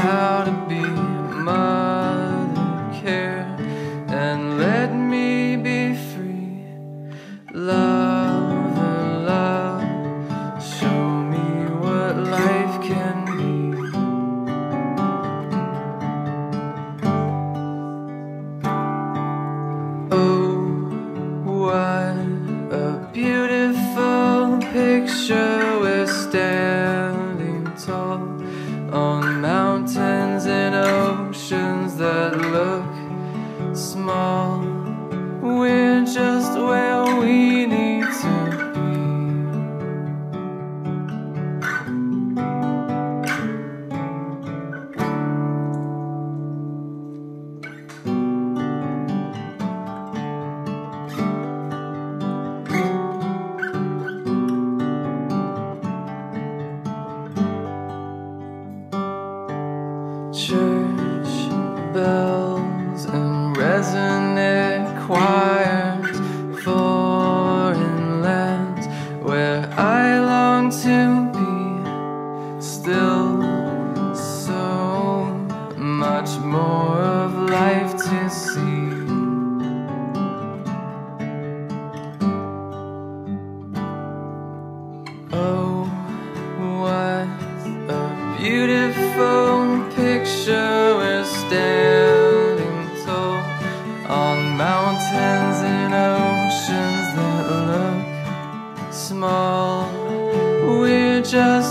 how to be mother care and let me be free. Lover, love, show me what life can be. Oh, what a beautiful picture. We're standing tall on mountains and oceans that look small. We're just where we need to be. Church bells and resonant choirs, foreign lands where I long to be. Still so much more of life to see. Oh, what a beautiful picture. We're standing tall on mountains and oceans that look small. We're just